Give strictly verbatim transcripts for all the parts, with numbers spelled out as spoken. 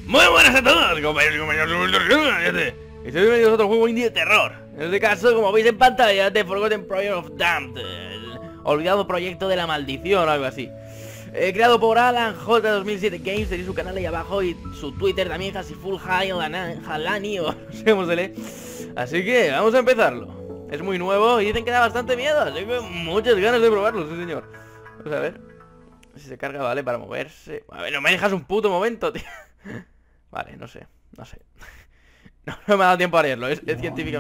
Muy buenas a todos, compañeros y compañeros. Estoy bienvenidos a otro juego indie de terror. En este caso, como veis en pantalla, The Forgotten Project of Damned, el olvidado proyecto de la maldición o algo así. Eh, creado por Alan J dos mil siete Games, tenéis su canal ahí abajo y su Twitter también, Hasiful Halani o no sé cómo se lee. Así que vamos a empezarlo. Es muy nuevo y dicen que da bastante miedo, así que muchas ganas de probarlo, sí señor. Vamos a ver si se carga, vale, para moverse. A ver, no me dejas un puto momento, tío. Vale, no sé, no sé. No, no me ha dado tiempo a leerlo, es, es científico.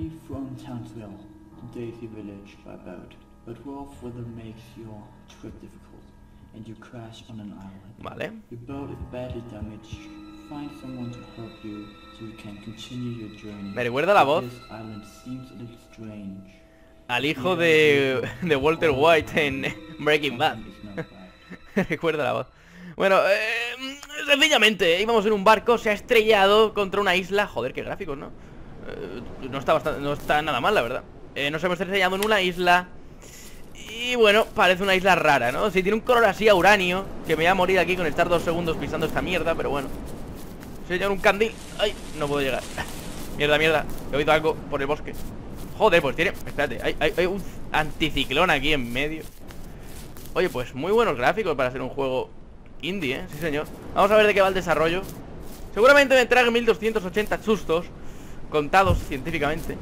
Vale. Me recuerda la voz al hijo de, de Walter White en Breaking Bad. Recuerda la voz. Bueno, eh, sencillamente íbamos en un barco, se ha estrellado contra una isla. Joder, qué gráficos, ¿no? Eh, no, está bastante, no está nada mal, la verdad. eh, Nos hemos estrellado en una isla. Y bueno, parece una isla rara, ¿no? Si tiene un color así a uranio, que me voy a morir aquí con estar dos segundos pisando esta mierda, pero bueno. Señor, un candil. Ay, no puedo llegar. Mierda, mierda, he oído algo por el bosque. Joder, pues tiene, espérate, hay, hay, hay un anticiclón aquí en medio. Oye, pues muy buenos gráficos para ser un juego indie, ¿eh? Sí, señor. Vamos a ver de qué va el desarrollo. Seguramente me trague mil doscientos ochenta sustos contados científicamente.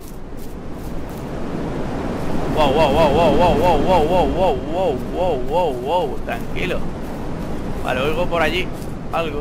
Wow, wow, wow, wow, wow, wow, wow, wow, wow, wow, wow, wow, wow. Tranquilo. Vale, oigo por allí algo.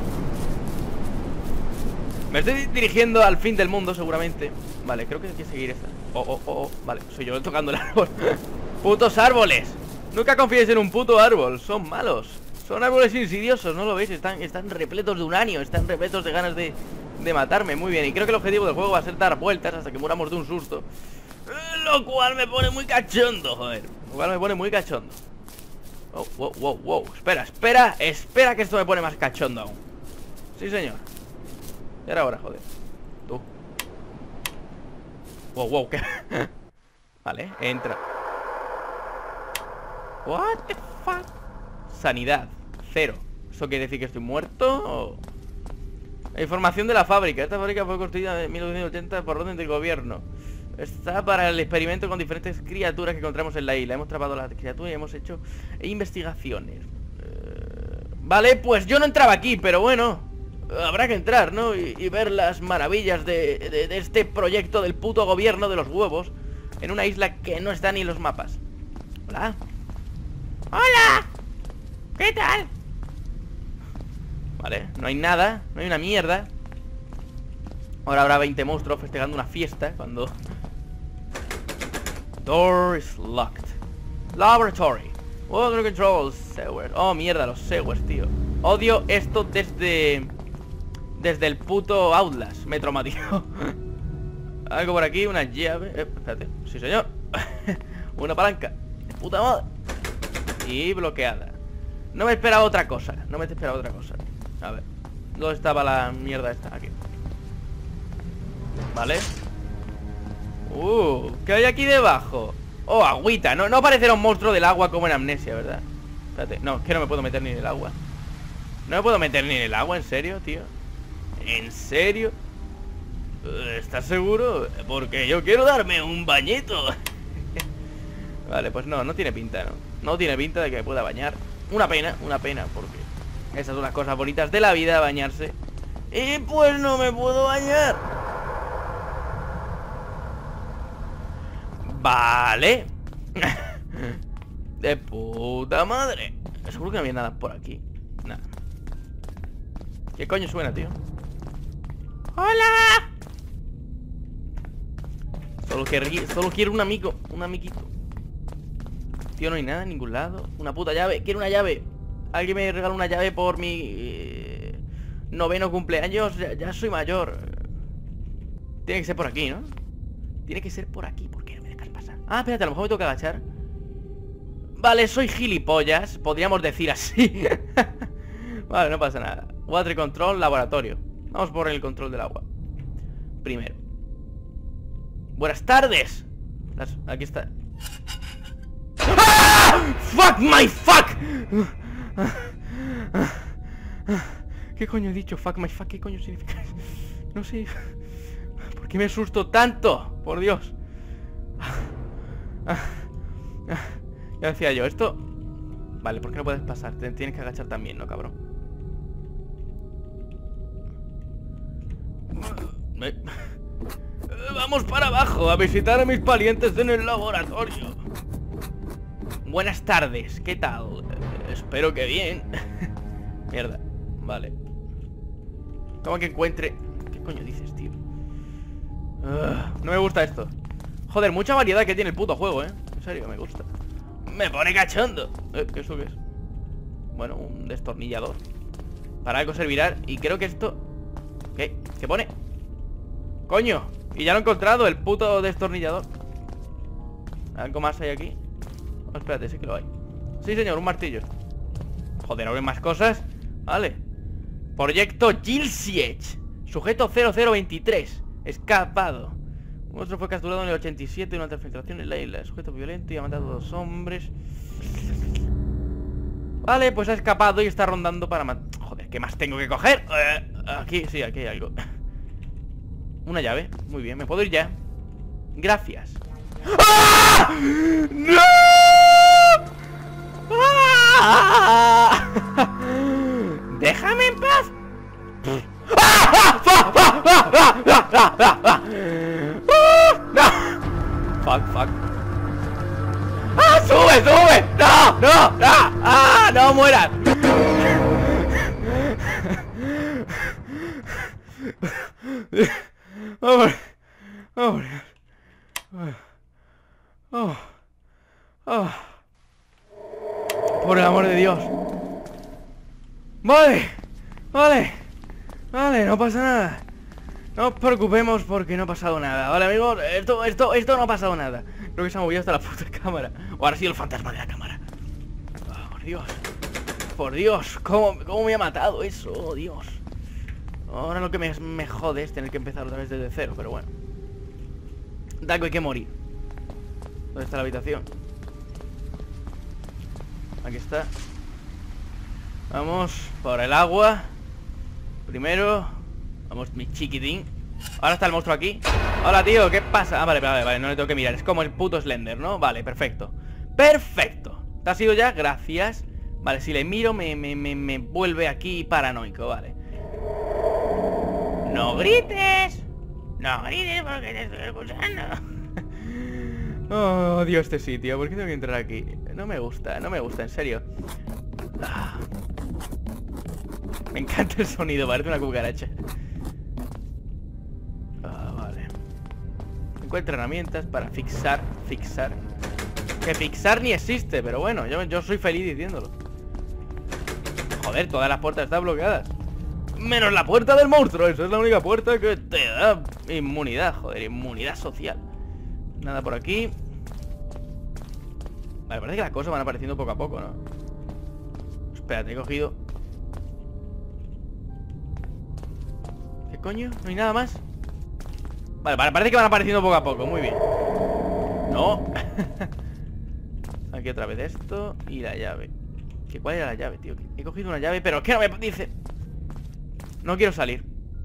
Me estoy dirigiendo al fin del mundo, seguramente. Vale, creo que hay que seguir esta. Oh, oh, oh, oh. Vale, soy yo tocando el árbol. Putos árboles. Nunca confíes en un puto árbol, son malos. Son árboles insidiosos, ¿no lo veis? Están, están repletos de uranio, están repletos de ganas de, de matarme. Muy bien, y creo que el objetivo del juego va a ser dar vueltas hasta que muramos de un susto. Lo cual me pone muy cachondo, joder. Lo cual me pone muy cachondo. Oh, wow, wow, wow. Espera, espera, espera que esto me pone más cachondo aún. Sí, señor. Y ahora, ahora, joder. Tú. Wow, wow, ¿qué? Vale, entra. What the fuck? Sanidad, cero. ¿Eso quiere decir que estoy muerto? ¿O? Información de la fábrica. Esta fábrica fue construida en mil novecientos ochenta por orden del gobierno. Está para el experimento con diferentes criaturas que encontramos en la isla. Hemos atrapado a las criaturas y hemos hecho investigaciones. eh... Vale, pues yo no entraba aquí, pero bueno, habrá que entrar, ¿no? Y, y ver las maravillas de, de, de este proyecto del puto gobierno de los huevos en una isla que no está ni en los mapas. Hola. ¡Hola! ¿Qué tal? Vale, no hay nada, no hay una mierda. Ahora habrá veinte monstruos festejando una fiesta cuando... Door is locked. Laboratory. Water control sewers. Oh, mierda, los sewers, tío. Odio esto desde... Desde el puto Outlast. Me traumatizó. Algo por aquí, una llave. Eh, espérate, sí señor. Una palanca. De puta madre. Y bloqueada. No me esperaba otra cosa. No me esperaba otra cosa. A ver, ¿dónde estaba la mierda esta? Aquí. Vale. Uh, ¿qué hay aquí debajo? Oh, agüita. No, no parecerá un monstruo del agua como en Amnesia, ¿verdad? Espérate, no, es que no me puedo meter ni en el agua. No me puedo meter ni en el agua, ¿en serio, tío? ¿En serio? ¿Estás seguro? Porque yo quiero darme un bañito. Vale, pues no, no tiene pinta, ¿no? No tiene pinta de que me pueda bañar. Una pena, una pena, porque esas son las cosas bonitas de la vida, bañarse. Y pues no me puedo bañar. Vale. De puta madre. Seguro que no había nada por aquí. Nada. ¿Qué coño suena, tío? ¡Hola! Solo, querría, solo quiero un amigo. Un amiguito. Tío, no hay nada en ningún lado. Una puta llave, quiero una llave. Alguien me regala una llave por mi eh, noveno cumpleaños. ya, ya soy mayor. Tiene que ser por aquí, ¿no? Tiene que ser por aquí, ¿por qué no me dejas pasar? Ah, espérate, a lo mejor me tengo que agachar. Vale, soy gilipollas, podríamos decir así. Vale, no pasa nada. Water control, laboratorio. Vamos por el control del agua primero. Buenas tardes. Las, aquí está. ¡Ah! ¡Fuck my fuck! ¿Qué coño he dicho? Fuck my fuck, ¿qué coño significa eso? No sé. ¿Por qué me asusto tanto? Por Dios. Ya decía yo, esto... Vale, ¿por qué no puedes pasar? Te tienes que agachar también, ¿no, cabrón? Vamos para abajo a visitar a mis parientes en el laboratorio. Buenas tardes, ¿qué tal? Eh, espero que bien. Mierda, vale. Como que encuentre... ¿Qué coño dices, tío? Uh, no me gusta esto. Joder, mucha variedad que tiene el puto juego, ¿eh? En serio, me gusta. Me pone cachondo. eh, ¿Eso qué es? Bueno, un destornillador. Para algo servirá. Y creo que esto... ¿Qué? ¿Qué pone? ¡Coño! Y ya lo he encontrado, el puto destornillador. ¿Algo más hay aquí? Oh, espérate, sí que lo hay. Sí, señor, un martillo. Joder, ¿ahora hay más cosas? Vale. Proyecto Gilsiech. Sujeto cero cero veintitrés. Escapado. Un monstruo fue capturado en el ochenta y siete durante la infiltración en la isla. El sujeto violento y ha matado a dos hombres. Vale, pues ha escapado y está rondando para matar. Joder, ¿qué más tengo que coger? Eh, aquí, sí, aquí hay algo. Una llave, muy bien, me puedo ir ya. Gracias. ¡Ah! ¡No! ¡Ah! ¡Déjame en paz! ¡Ah! ¡Ah! ¡Ah! ¡Ah! ¡Ah! ¡Ah! ¡Ah! ¡Ah! ¡Ah! ¡No! Fuck, fuck. ¡Ah! ¡Sube, sube! ¡No! ¡No! ¡No! ¡Ah! ¡No mueras! ¡Oh, oh, oh, oh. Por el amor de Dios. Vale, vale, vale, no pasa nada. No os preocupemos porque no ha pasado nada. Vale, amigos, esto, esto, esto no ha pasado nada. Creo que se ha movido hasta la puta cámara. O ahora sí el fantasma de la cámara. Oh, por Dios. Por Dios, ¿cómo, cómo me ha matado eso? Oh, Dios. Ahora lo que me, me jode es tener que empezar otra vez desde cero, pero bueno. Daco, hay que morir. ¿Dónde está la habitación? Aquí está. Vamos por el agua. Primero. Vamos, mi chiquitín. Ahora está el monstruo aquí. Hola, tío, ¿qué pasa? Ah, vale, vale, vale, no le tengo que mirar. Es como el puto Slender, ¿no? Vale, perfecto. Perfecto. ¿Te has ido ya? Gracias. Vale, si le miro me, me, me, me vuelve aquí paranoico, vale. ¡No grites! ¡No grites porque te estoy escuchando! Oh, Dios, este sitio. ¿Por qué tengo que entrar aquí? No me gusta, no me gusta, en serio. Ah. Me encanta el sonido, parece una cucaracha. Ah, vale. Encuentra herramientas para fixar, fixar. Que fixar ni existe, pero bueno, yo, yo soy feliz diciéndolo. Joder, todas las puertas están bloqueadas. Menos la puerta del monstruo. Esa es la única puerta que te da inmunidad. Joder, inmunidad social. Nada por aquí. Vale, parece que las cosas van apareciendo poco a poco, ¿no? Espérate, he cogido. ¿Qué coño? ¿No hay nada más? Vale, vale, parece que van apareciendo poco a poco. Muy bien. No. Aquí otra vez esto. Y la llave. ¿Qué, ¿Cuál era la llave, tío? He cogido una llave, pero es que no me dice. No quiero salir.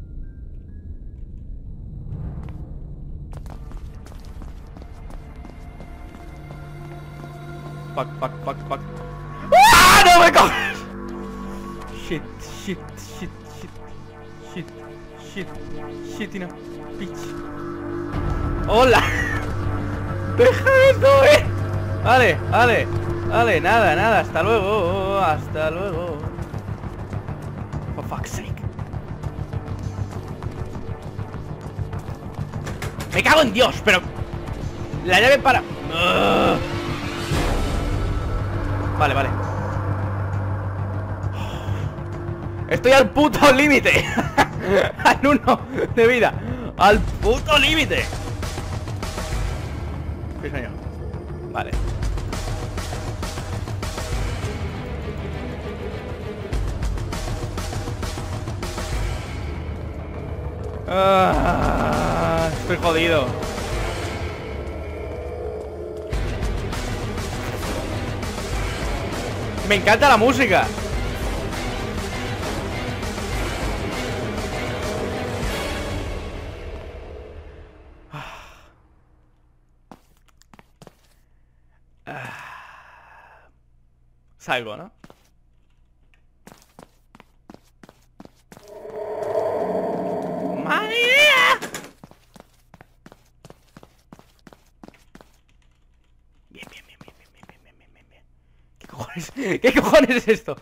Fuck, fuck, fuck, fuck. ¡Ah! ¡No me coges! Shit, shit, shit, shit, shit, shit, shit, in a bitch. ¡Hola! ¡Deja eso, eh! Vale, vale, vale, nada, nada, hasta luego, hasta luego. For fuck's sake. Me cago en Dios, pero... La llave para... Uh. Vale, vale. Estoy al puto límite. Al uno de vida. Al puto límite. Sí, señor. Vale. Ah, estoy jodido. Me encanta la música. salgo, ¿no? ¡Madre mía! Bien, bien, bien, bien, bien, bien, bien, bien, bien, bien. ¿Qué cojones? ¿Qué cojones es esto?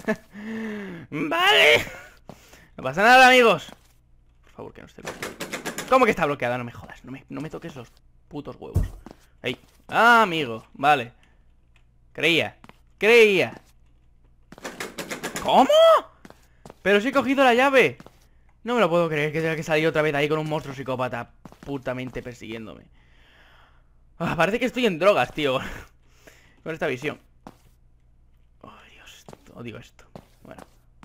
Vale. No pasa nada, amigos. Por favor, que no esté bloqueado. ¿Cómo que está bloqueada? No me jodas. No me, no me toques los putos huevos. Ey. Ah, amigo. Vale. Creía. Creía. ¿Cómo? Pero si he cogido la llave. No me lo puedo creer que tenga que salir otra vez ahí con un monstruo psicópata putamente persiguiéndome. Ah, parece que estoy en drogas, tío. Con esta visión. Oh, Dios. Odio esto. Bueno.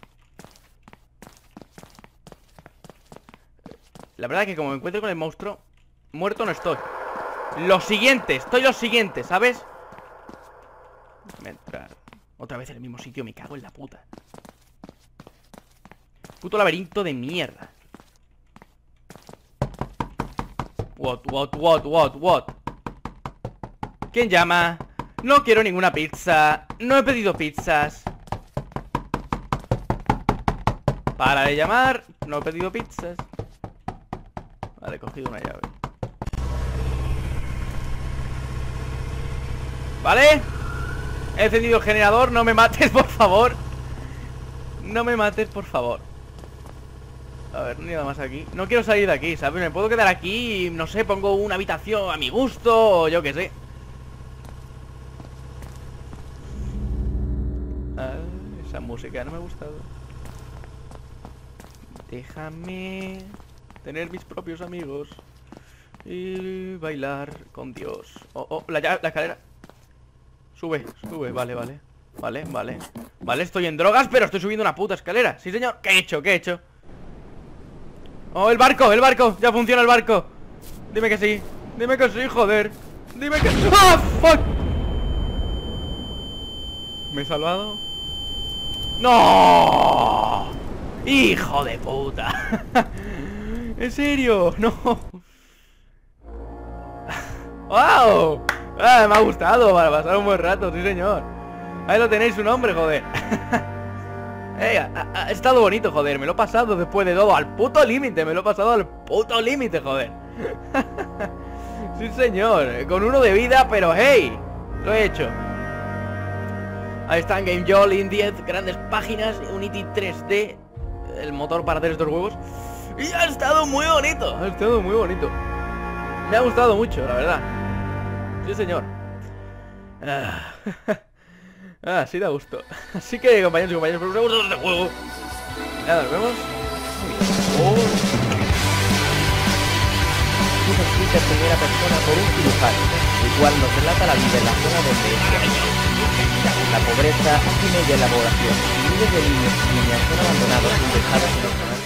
La verdad es que como me encuentro con el monstruo, muerto no estoy. Lo siguiente, estoy lo siguiente, ¿sabes? Déjame entrar. Otra vez en el mismo sitio, me cago en la puta. Puto laberinto de mierda. What, what, what, what, what. ¿Quién llama? No quiero ninguna pizza. No he pedido pizzas. Para de llamar. No he pedido pizzas. Vale, he cogido una llave. Vale. He encendido el generador. No me mates, por favor. No me mates, por favor. A ver, no hay nada más aquí. No quiero salir de aquí, ¿sabes? Me puedo quedar aquí y, no sé, pongo una habitación a mi gusto o yo qué sé. Ah, esa música no me ha gustado. Déjame tener mis propios amigos y bailar con Dios. Oh, oh, la, la escalera. Sube, sube, vale, vale. Vale, vale. Vale, estoy en drogas, pero estoy subiendo una puta escalera. Sí, señor. ¿Qué he hecho? ¿Qué he hecho? Oh, el barco, el barco. Ya funciona el barco. Dime que sí. Dime que sí, joder. Dime que sí. ¡Ah, fuck! ¿Me he salvado? ¡No! ¡Hijo de puta! ¿En serio? ¡No! ¡Wow! Ah, me ha gustado para pasar un buen rato, sí señor. Ahí lo tenéis, su nombre, joder. Hey, ha, ha, ha estado bonito, joder. Me lo he pasado después de todo al puto límite. Me lo he pasado al puto límite, joder. Sí señor, con uno de vida, pero hey, lo he hecho. Ahí están Game Joy en diez grandes páginas, Unity tres D, el motor para hacer estos juegos. Y ha estado muy bonito, ha estado muy bonito. Me ha gustado mucho, la verdad. Sí señor. Ah, ah sí da gusto. Así que compañeros y compañeros, por un segundo de juego. Nada, nos vemos. Oh. Un escrito en primera persona por un cirujano, el cual nos relata la vida en la zona donde la pobreza hace mella en la población y miles de niños y niñas son abandonados y dejados en los